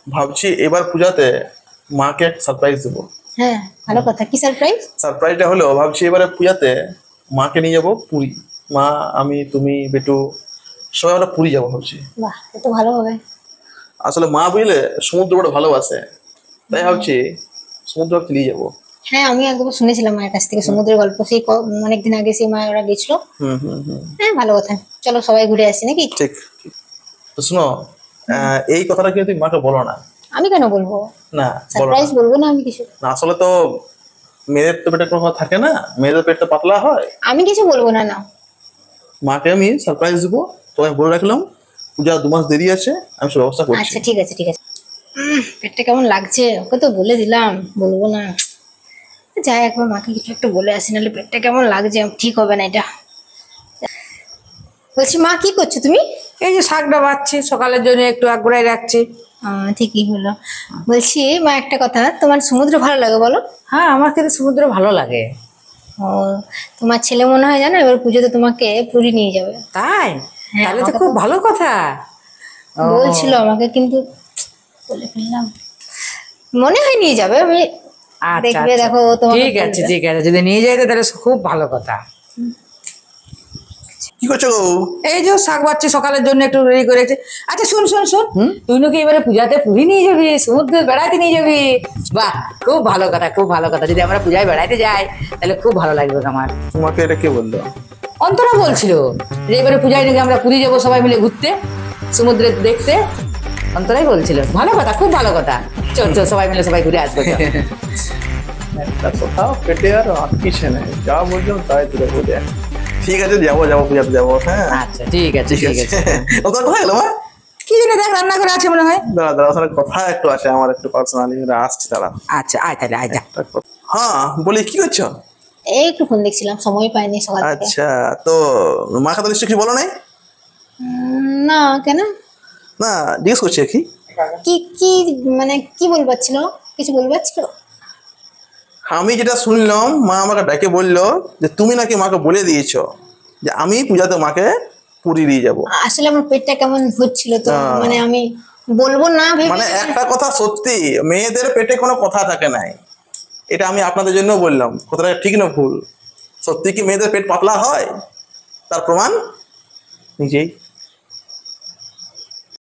ভাবছি এবার পূজাতে মাকে এক সারপ্রাইজ দেবো। হ্যাঁ, ভালো কথা। কি সারপ্রাইজ? সারপ্রাইজটা হলো ভাবছি এবারে পূজাতে মাকে নিয়ে যাবো পুরী। মা, আমি, তুমি, বেটু সবাই আমরা পুরী যাবো ভাবছি। বাহ, এ তো ভালো হবে। আসলে মা বুঝলে সমুদ্র বড় ভালোবাসে, তাই ভাবছি সমুদ্র নিয়ে যাবো। হ্যাঁ, আমি একবার শুনেছিলাম মায়ের কাছ থেকে সমুদ্রের গল্প, সেই অনেকদিন আগে সেই মা ওরা গেছিল। হুম। হ্যাঁ, ভালো কথা। চলো সবাই ঘুরে আসি নাকি? ঠিক। তো শোনো, এই কথাটা কিন্তু তুমি মাকে বলো না। আমি কেন বলবো? না, বলো সারপ্রাইজ না। বলবো না আমি কিছু? না, আসলে তো মেয়েদের তো পেটে কোনো কথা থাকে না, মেয়েদের পেটটা পাতলা হয়। আমি কিছু বলবো না, না। মাকে আমি সারপ্রাইজ দেবো, তোমায় বলে রাখলাম। পূজা 2 মাস দেরি আছে, আমি সব ব্যবস্থা করছি। আচ্ছা, ঠিক আছে, ঠিক আছে। পেটটা কেমন লাগছে, ওকে তো বলে দিলাম বলবো না। যাই, একবার মাকে কিছু একটা বলে আসি, নাহলে পেটটা কেমন লাগছে, ঠিক হবে না এটা। বলছি, মা কি করছো তুমি? এই যে শাকটা বাচ্ছি, সকালের জন্য একটু আগুড়াই রাখছি। ঠিকই হলো। বলছি মা, একটা কথা, তোমার সমুদ্র ভালো লাগে বলো? হ্যাঁ, আমার কিন্তু সমুদ্র ভালো লাগে। ও, তোমার ছেলে মনে হয় জানো এবার পুজোতে তোমাকে পুরী নিয়ে যাবে। তাই? হ্যাঁ, তাহলে তো আমাকে খুব ভালো কথা। ও, বলছিল আমাকে, কিন্তু বলে ফেললাম। মনে হয় নিয়ে যাবে, আমি আচ্ছা, দেখবে, আচ্ছা। দেখো ও তোমাকে ঠিক আছে, বলবে। ঠিক আছে, যদি নিয়ে যাইতে তাহলে খুব ভালো কথা। কি করছো গো? এই যে শাক বাচ্চি, সকালের জন্য একটু রেডি করে রেখেছি। আচ্ছা, শুন শুন শুন, তুই নাকি এবারে পূজাতে পুরী নিয়ে যাবি, সমুদ্রে বেড়াতে নিয়ে যাবি। বাহ, খুব ভালো কথা, খুব ভালো কথা। যদি আমরা পূজায় বেড়াতে যাই তাহলে খুব ভালো লাগবে আমার। তোমাকে এটা কে বললো? অন্তরা বলছিল যে এবারে পূজায় নাকি আমরা পুরী যাবো সবাই মিলে ঘুরতে, সমুদ্রে দেখতে। অন্তরাই বলছিল। ভালো কথা, খুব ভালো কথা। চল চল, সবাই মিলে সবাই ঘুরে আসবো। চল। একটা কোথাও পেটে আর আটকিছে না, যা বলছো তাই তুলে বলে। ঠিক আছে, যাবো পূজাতে যাবো। হ্যাঁ, আচ্ছা, ঠিক আছে, ঠিক আছে। ওখানে কোথায় গেলো মা? কি জানি, দেখ রান্না করে আছে মনে হয়। দাঁড়া, ওখানে কথা একটু আছে আমার, একটু পার্সোনালি আসছি, দাঁড়া। আচ্ছা, আয় তাহলে, আয় যা। হ্যাঁ, বলি কি করছো? এই একটু ফোন দেখছিলাম, সময় পাইনি সকাল থেকে। আচ্ছা, তো মাকে তো নিশ্চয়ই কিছু বলো নাই? না, কেন? না, জিজ্ঞেস করছি আর কি। কি কি মানে কি বলবার ছিল? কিছু বলবার ছিল? আমি যেটা শুনলাম, মা আমাকে ডেকে বললো যে তুমি নাকি মাকে বলে দিয়েছো যে আমি পূজাতে মাকে পুরী নিয়ে যাবো। আসলে আমার পেটটা কেমন হচ্ছিল তো, মানে আমি বলবো না ভেবে। মানে একটা কথা সত্যি, মেয়েদের পেটে কোনো কথা থাকে নাই। এটা আমি আপনাদের জন্য বললাম, কথাটা ঠিক না ভুল? সত্যি কি মেয়েদের পেট পাতলা হয়? তার প্রমাণ নিজেই